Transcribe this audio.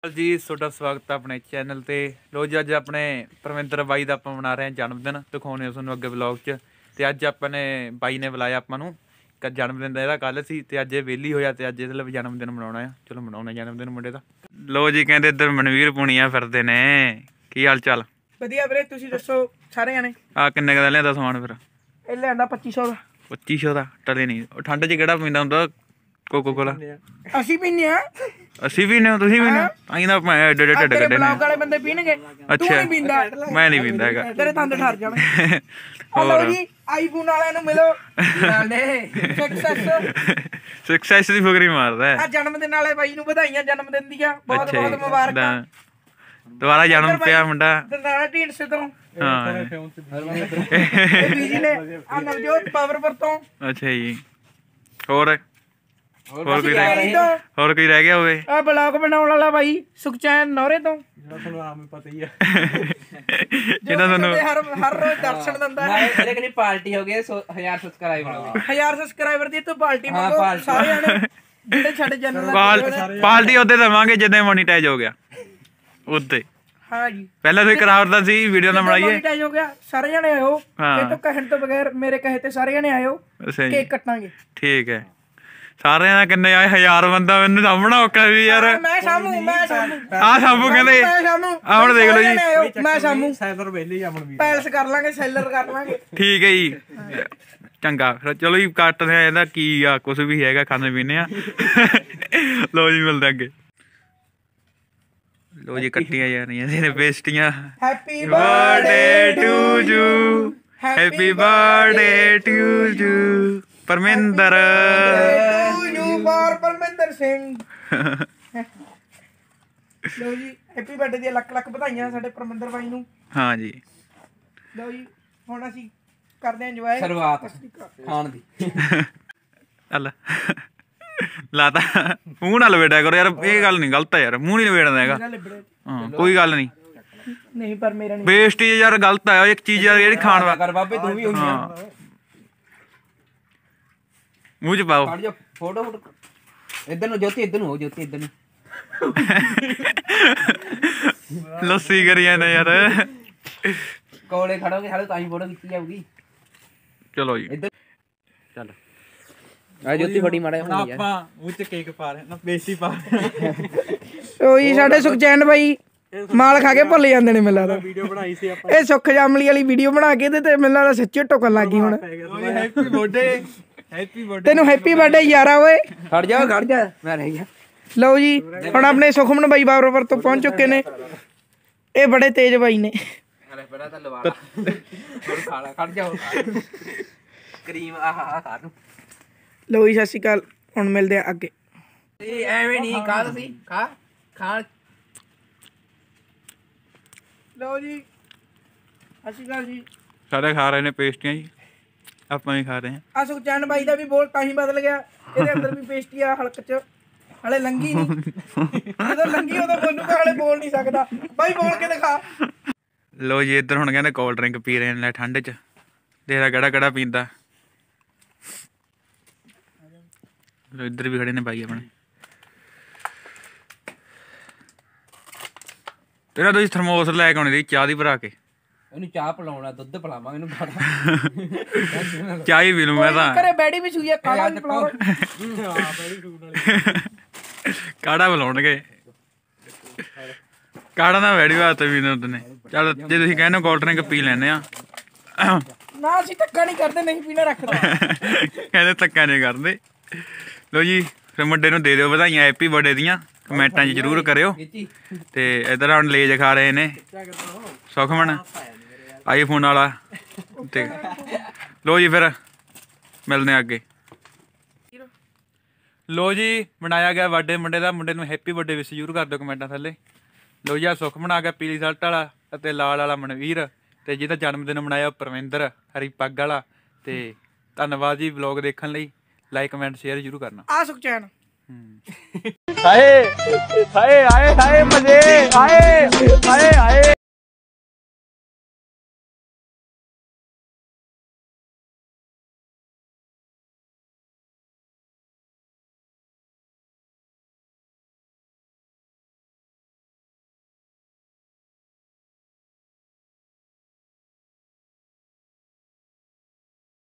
जी ਤੁਹਾਡਾ ਸਵਾਗਤ ਹੈ ਆਪਣੇ ਚੈਨਲ ਤੇ। ਲੋ ਜੀ ਅੱਜ ਆਪਣੇ ਪਰਮਿੰਦਰ ਬਾਈ ਦਾ ਆਪਾਂ ਮਨਾ ਰਹੇ ਹਾਂ ਜਨਮ ਦਿਨ, ਦਿਖਾਉਣੇ ਤੁਹਾਨੂੰ ਅੱਗੇ ਵਲੌਗ 'ਚ। ਤੇ ਅੱਜ ਆਪਾਂ ਨੇ ਬਾਈ ਨੇ ਬੁਲਾਇਆ ਆਪਾਂ ਨੂੰ, ਜਨਮ ਦਿਨ ਦਾ ਇਹਦਾ ਕੱਲ ਸੀ ਤੇ ਅੱਜ ਇਹ ਵਿਹਲੀ ਹੋਇਆ ਤੇ ਅੱਜ ਇਹਦੇ ਲਈ ਜਨਮ ਦਿਨ ਮਨਾਉਣਾ ਆ। ਚਲੋ ਮਨਾਉਣਾ ਜਨਮ ਦਿਨ ਮੁੰਡੇ ਦਾ। ਲੋ ਜੀ ਕਹਿੰਦੇ ਇੱਧਰ ਮਨਵੀਰ ਪੁਣੀਆਂ ਫਿਰਦੇ ਨੇ। ਕੀ ਹਾਲ ਚਾਲ? ਵਧੀਆ ਵੀਰੇ, ਤੁਸੀਂ ਦੱਸੋ ਸਾਰੇ ਜਾਣੇ। ਆ ਕਿੰਨੇ ਦਾ ਲਿਆਂਦਾ ਸਮਾਨ ਫਿਰ? ਇਹ ਲਿਆਂਦਾ 2500 ਦਾ। 2500 ਦਾ ਟਲੇ ਨਹੀਂ। ਠੰਡ 'ਚ ਕਿਹੜਾ ਪੀਂਦਾ ਹੁੰਦਾ ਕੋਕੋ ਕੋਲਾ? ਅਸੀਂ ਪੀਨੇ ਆ। ਅਸੀਂ ਵੀ ਨੇ, ਤੁਸੀਂ ਵੀ ਨੇ। ਆਈ ਨਾ ਏਡੇ ਏਡੇ ਢੱਡ ਕੱਢੇ ਨੇ। ਬਲੌਗ ਵਾਲੇ ਬੰਦੇ ਪੀਣਗੇ, ਤੂੰ ਨਹੀਂ ਪੀਂਦਾ। ਮੈਂ ਨਹੀਂ ਪੀਂਦਾ ਹੈਗਾ, ਤੇਰੇ ਦੰਦ ਠਰ ਜਾਣਗੇ। ਹਲੋ ਜੀ, ਆਈਫੋਨ ਵਾਲਿਆਂ ਨੂੰ ਮਿਲੋ। ਨਾਲੇ ਸਕਸੈਸ ਦੀ ਫੁਕਰੀ ਮਾਰਦਾ। ਆ ਜਨਮ ਦਿਨ ਵਾਲੇ ਬਾਈ ਨੂੰ ਵਧਾਈਆਂ ਜਨਮ ਦਿਨ ਦੀਆਂ, ਬਹੁਤ ਬਹੁਤ ਮੁਬਾਰਕਾਂ। ਦੁਬਾਰਾ ਜਨਮ ਪਿਆ ਮੁੰਡਾ ਦਰਦਾਰਾ ਢੀਂਡਸੇ ਤੋਂ। ਹਾਂ ਇਹ ਬੀਜੀ ਨੇ ਆ ਨਵਜੋਤ ਪਾਵਰਪੁਰ ਤੋਂ। ਅੱਛਾ ਜੀ। ਹੋਰ ਕੋਈ ਰਹਿ ਗਿਆ ਹੋਵੇ? ਆ ਬਲੌਗ ਬਣਾਉਣ ਵਾਲਾ ਬਾਈ ਸੁਖਚੈਨ ਨੌਰੇ ਤੋਂ, ਜਿਹਨਾਂ ਤੁਹਾਨੂੰ ਹਰ ਰੋਜ਼ ਦਰਸ਼ਨ ਦਿੰਦਾ ਹੈ। ਇਹਦੇ ਕਨੀ ਪਾਰਟੀ ਹੋ ਗਈ 1000 ਸਬਸਕ੍ਰਾਈਬਰ ਹੋ ਗਏ। 1000 ਸਬਸਕ੍ਰਾਈਬਰ ਦੀ ਤੂੰ ਪਾਰਟੀ ਮੰਗੋ ਸਾਰਿਆਂ ਨੇ, ਜਿਹੜੇ ਸਾਡੇ ਚੈਨਲ ਪਾਰਟੀ ਉਹਦੇ ਦੇਵਾਂਗੇ ਜਦੋਂ ਮੋਨੀਟਾਈਜ਼ ਹੋ ਗਿਆ। ਉੱਤੇ ਹਾਂ ਜੀ, ਪਹਿਲਾਂ ਤੁਸੀਂ ਕਰਾਉਦਾ ਸੀ ਵੀਡੀਓ ਨਾ ਬਣਾਈਏ। ਮੋਨੀਟਾਈਜ਼ ਹੋ ਗਿਆ, ਸਾਰੇ ਜਣੇ ਆਇਓ। ਇਹ ਤੋਂ ਕਹਿਣ ਤੋਂ ਬਗੈਰ, ਮੇਰੇ ਕਹੇ ਤੇ ਸਾਰੇ ਜਣੇ ਆਇਓ, ਕੇਕ ਕੱਟਾਂਗੇ। ਠੀਕ ਹੈ। ਸਾਰਿਆਂ ਦਾ ਕਿੰਨੇ ਆਏ? 1000 ਬੰਦਾ। ਮੈਨੂੰ ਸਾਹਮਣਾ ਔਖਾ ਵੀ ਯਾਰ। ਮੈਂ ਸਾਮੂ ਆ ਸਾਬੂ ਕਹਿੰਦੇ ਆ ਹੁਣ ਦੇਖ ਲਓ ਜੀ। ਮੈਂ ਸਾਮੂ ਸੈਲਰ ਵੇਲੇ ਹੀ ਆਪਣ ਵੀ ਪੈਲਸ ਕਰ ਲਾਂਗੇ, ਸੈਲਰ ਕਰ ਲਾਂਗੇ। ਠੀਕ ਹੈ ਜੀ, ਚੰਗਾ ਫਿਰ ਚਲੋ ਜੀ ਕੱਟਦੇ ਆ। ਇਹਦਾ ਕੀ ਆ, ਕੁਛ ਵੀ ਹੈਗਾ, ਖਾਣੇ ਪੀਣੇ ਆ। ਲੋ ਜੀ ਮਿਲਦੇ ਅੱਗੇ। ਲੋ ਜੀ ਕੱਟੀਆਂ ਜਾ ਰਹੀਆਂ ਨੇ ਪੇਸਟੀਆਂ। Happy birthday to you, happy birthday to you Parminder. Parminder Singh. ਲੋ ਜੀ ਹੈਪੀ ਬਰਥਡੇ ਦੀਆਂ ਲੱਖ ਲੱਖ ਵਧਾਈਆਂ ਸਾਡੇ ਪਰਮਿੰਦਰ ਬਾਈ ਨੂੰ। ਹਾਂ ਜੀ। ਲੋ ਜੀ ਹੁਣ ਅਸੀਂ ਕਰਦੇ ਆਂ ਇੰਜੋਏ ਸ਼ੁਰੂਆਤ ਖਾਣ ਦੀ। ਅੱਲਾ ਲਾਤਾ ਮੂੰਹ ਨਾਲ ਲਵੇਟਿਆ ਕਰੋ ਯਾਰ, ਇਹ ਗੱਲ ਨਹੀਂ ਗਲਤ ਹੈ ਯਾਰ, ਮੂੰਹ ਨਹੀਂ ਲਵੇਟਦਾ ਹੈਗਾ। ਹਾਂ ਕੋਈ ਗੱਲ ਨਹੀਂ, ਨਹੀਂ ਪਰ ਮੇਰਾ ਨਹੀਂ। ਵੇਸਟੇਜ ਯਾਰ ਗਲਤ ਹੈ। ਇੱਕ ਚੀਜ਼ ਯਾਰ ਜਿਹੜੀ ਖਾਣ ਵਾਲੀ ਕਰ ਬਾਬੇ, ਤੂੰ ਵੀ ਹੋਈ ਆ। ਮੂੰਹ ਚ ਪਾਓ। ਕੱਢ ਜਾ ਫੋਟੋ ਫੋਟੋ। ਇੱਧਰ ਨੂੰ ਜੋਤੀ, ਇੱਧਰ ਨੂੰ ਹੋ ਜੋਤੀ, ਇੱਧਰ ਨੂੰ। ਲੱਸੀ ਕਰੀ ਜਾਂਦਾ ਯਾਰ। ਕੋਲੇ ਖੜੋਗੇ ਹਾਲੇ ਤਾਂ ਹੀ ਫੋਟੋ ਖਿੱਚੀ ਜਾਊਗੀ। ਚਲੋ ਜੀ ਇੱਧਰ ਚੱਲ। ਆ ਜੋਤੀ ਫੜੀ ਮਾੜਾ ਹੁਣ ਯਾਰ। ਆਪਾਂ ਮੂੰਹ ਚ ਕੇਕ ਪਾ ਰਹੇ ਨਾ, ਬੇਸੀ ਪਾ। ਉਹੀ ਸਾਡੇ ਸੁਖਚੈਨ ਬਾਈ ਮਾਲ ਖਾ ਕੇ ਭੁੱਲ ਜਾਂਦੇ ਨੇ। ਮੈਨੂੰ ਲੱਗਦਾ ਵੀਡੀਓ ਬਣਾਈ ਸੀ ਆਪਾਂ, ਇਹ ਸੁੱਖ ਜਾਮਲੀ ਵਾਲੀ ਵੀਡੀਓ ਬਣਾ ਕੇ ਤੇ ਮੈਨੂੰ ਲੱਗਦਾ ਸੱਚੀ ਟੁਕਣ ਲੱਗ ਗਈ ਹੁਣ। ਹੈਪੀ ਬਰਥਡੇ, ਹੈਪੀ ਬਰਥਡੇ ਤੈਨੂੰ ਹੈਪੀ ਬਰਥਡੇ ਯਾਰਾ ਓਏ। ਖੜ ਜਾ ਮੈਂ ਰਹਿ ਗਿਆ। ਲਓ ਜੀ ਹੁਣ ਆਪਣੇ ਸੁਖਮਨ ਬਾਈ ਬਾਬਰਪੁਰ ਤੋਂ ਪਹੁੰਚ ਚੁੱਕੇ ਨੇ। ਇਹ ਬੜੇ ਤੇਜ਼ ਬਾਈ ਨੇ। ਬੜਾ ਤਾਂ ਲਵਾ ਖਾਣਾ। ਖੜ ਜਾ ਕਰੀਮ। ਆਹ ਖਾ ਨੂੰ। ਲਓ ਜੀ ਸਤਿ ਸ਼੍ਰੀ ਅਕਾਲ, ਹੁਣ ਮਿਲਦੇ ਆ ਅੱਗੇ। ਐਵੇਂ ਨਹੀਂ ਖਾ ਤੁਸੀਂ ਖਾ ਖਾ। ਲਓ ਜੀ ਸਤਿ ਸ਼੍ਰੀ ਅਕਾਲ ਜੀ। ਸਾਰੇ ਖਾ ਰਹੇ ਨੇ ਪੇਸਟੀਆਂ ਜੀ, ਆਪਾਂ ਵੀ ਖਾ ਰਹੇ ਹਾਂ। ਆ ਸੁਖਚੈਨ ਬਾਈ ਦਾ ਵੀ ਬੋਲ ਤਾਂ ਹੀ ਬਦਲ ਗਿਆ। ਇਹਦੇ ਅੰਦਰ ਵੀ ਪੇਸਟੀ ਆ ਹਲਕ ਚ, ਹਲੇ ਲੰਗੀ ਨਹੀਂ। ਜਦੋਂ ਲੰਗੀ ਉਦੋਂ ਬੋਲੂਗਾ, ਹਲੇ ਬੋਲ ਨਹੀਂ ਸਕਦਾ। ਬਾਈ ਬੋਲ ਕੇ ਦਿਖਾ। ਲੋ ਜੀ ਇੱਧਰ ਹੁਣ ਕਹਿੰਦੇ ਕੋਲਡ ਡਰਿੰਕ ਪੀ ਰਹੇ ਨੇ ਠੰਡ ਚ। ਦੇਖਦਾ ਕਿਹੜਾ ਕਿਹੜਾ ਪੀਂਦਾ। ਲੋ ਇੱਧਰ ਵੀ ਖੜੇ ਨੇ ਬਾਈ ਆਪਣੇ। ਤੇਰਾ ਤੁਸੀਂ ਥਰਮੋਸ ਲੈ ਕੇ ਆਉਣੀ ਦੀ ਚਾਹ ਦੀ ਭਰਾ ਕੇ। ਇਹਨੂੰ ਚਾਹ ਪਿਲਾਉਣਾ, ਦੁੱਧ ਪਿਲਾਵਾਂਗੇ ਇਹਨੂੰ। ਚਾਹ ਹੀ ਪੀ ਲੂ ਮੈਂ ਤਾਂ। ਘਰੇ ਬੈੜੀ ਵੀ ਸੂਈ ਆ, ਕਾਲਾ ਵੀ ਪਿਲਾਓ। ਕਾੜਾ ਬੁਲਾਉਣਗੇ। ਕਾੜਾ ਨਾ ਵੈੜੀ ਵਾਸਤੇ ਵੀ ਨੇ। ਚੱਲ ਜੇ ਤੁਸੀਂ ਕਹਿੰਦੇ ਕੋਲਡ ਡਰਿੰਕ ਪੀ ਲੈਂਦੇ ਆ। ਨਾ ਅਸੀਂ ਧੱਕਾ ਨਹੀਂ ਕਰਦੇ, ਨਹੀਂ ਪੀਣਾ ਰੱਖਦਾ। ਕਹਿੰਦੇ ਧੱਕਾ ਨਹੀਂ ਕਰਦੇ। ਲੋ ਜੀ ਫਿਰ ਮੁੰਡੇ ਨੂੰ ਦੇ ਦਿਓ ਵਧਾਈਆਂ ਹੈਪੀ ਬਰਥਡੇ ਦੀਆਂ, ਕਮੈਂਟਾਂ 'ਚ ਜ਼ਰੂਰ ਕਰਿਓ। ਤੇ ਇੱਧਰ ਹੁਣ ਲੇਜ ਖਾ ਰਹੇ ਨੇ ਸੁਖਮਨ ਆਈਫੋਨ ਵਾਲਾ। ਤੇ ਲੋ ਜੀ ਫਿਰ ਮਿਲਦੇ ਅੱਗੇ। ਲੋ ਜੀ ਮਨਾਇਆ ਗਿਆ ਬਰਥਡੇ ਮੁੰਡੇ ਦਾ। ਮੁੰਡੇ ਨੂੰ ਹੈਪੀ ਬਰਥਡੇ ਵਿਸ਼ ਜ਼ਰੂਰ ਕਰ ਦਿਓ ਕਮੈਂਟਾਂ ਥੱਲੇ। ਲੋ ਜੀ ਆ ਸੁਖਮਨ ਆ ਗਿਆ ਪੀਲੀ ਸ਼ਰਟ ਵਾਲਾ ਅਤੇ ਲਾਲ ਵਾਲਾ ਮਨਵੀਰ, ਤੇ ਜਿਹਦਾ ਜਨਮ ਦਿਨ ਮਨਾਇਆ ਪਰਮਿੰਦਰ ਹਰੀ ਪੱਗ ਵਾਲਾ। ਤੇ ਧੰਨਵਾਦ ਜੀ ਵਲੌਗ ਦੇਖਣ ਲਈ। ਲਾਈਕ ਕਮੈਂਟ ਸ਼ੇਅਰ ਜ਼ਰੂਰ ਕਰਨਾ। ਆ ਸੁਖਚੈਨ ਹਾਏ ਹਾਏ ਹਾਏ ਹਾਏ ਮਜ਼ੇ ਆਏ ਹਾਏ ਹਾਏ।